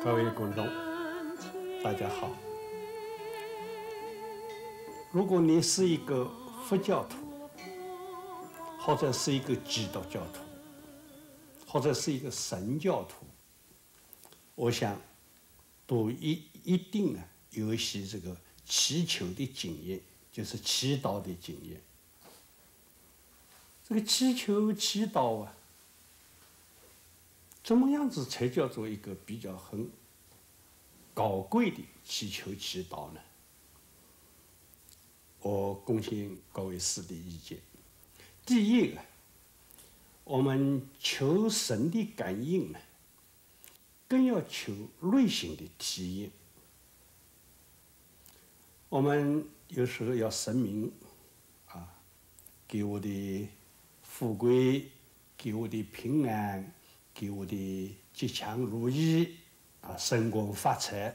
各位观众，大家好。如果你是一个佛教徒，或者是一个基督教徒，或者是一个神教徒，我想都一定有一些这个祈求的经验，就是祈祷的经验。这个祈求祈祷怎么样子才叫做一个比较很高贵的祈求祈祷呢？我贡献各位师的意见。第一个，我们求神的感应呢，更要求内心的体验。我们有时候要神明给我的富贵，给我的平安，给我的吉祥如意升官发财。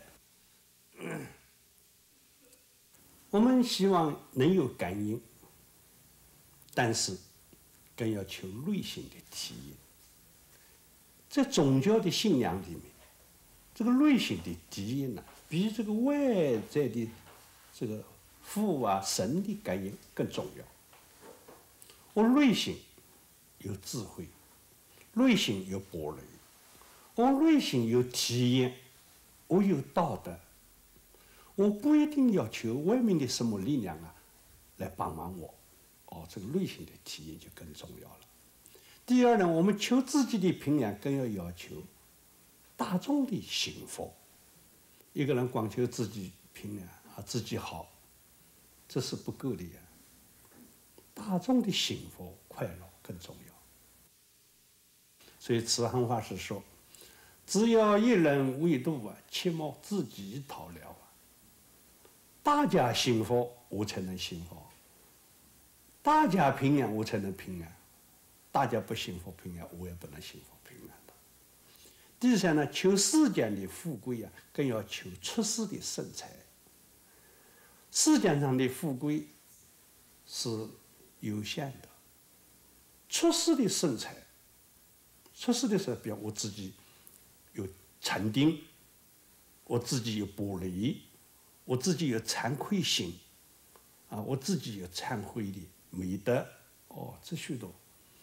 我们希望能有感应，但是更要求内心的体验。在宗教的信仰里面，这个内心的体验比这个外在的这个佛神的感应更重要。我内心有智慧，内心有般若，我内心有体验，我有道德，我不一定要求外面的什么力量来帮忙我。这个内心的体验就更重要了。第二呢，我们求自己的平安，更要求大众的幸福。一个人光求自己平安自己好，这是不够的呀。大众的幸福快乐更重要。所以慈航法师说，只要一人为度切莫自己讨了大家幸福我才能幸福，大家平安我才能平安，大家不幸福平安我也不能幸福平安的。第三呢，求世间的富贵更要求出世的圣财。世间上的富贵是有限的，出世的圣财，出世的时候，比如我自己有禅定，我自己有般若，我自己有惭愧心我自己有忏悔的美德这许多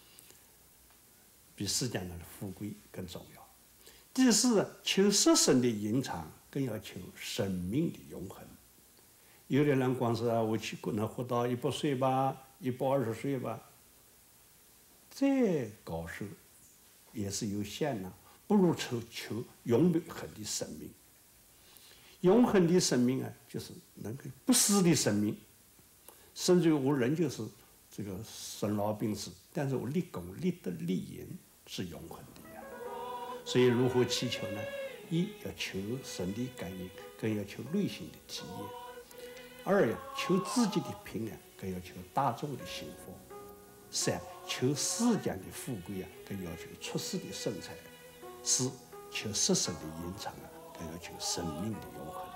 比世间上的富贵更重要。第四，求色身的延长，更要求生命的永恒。有的人光是我能活到100岁吧，120岁吧，再高寿也是有限不如求永恒的生命。永恒的生命就是能够不死的生命，甚至于我人就是这个生老病死，但是我立功立德立言是永恒的呀。所以如何祈求呢？一要求神的感应，更要求内心的体验；二要求自己的平安，更要求大众的幸福；三求世间的富贵更要求出世的圣财；四求色身的延长更要求生命的永恒。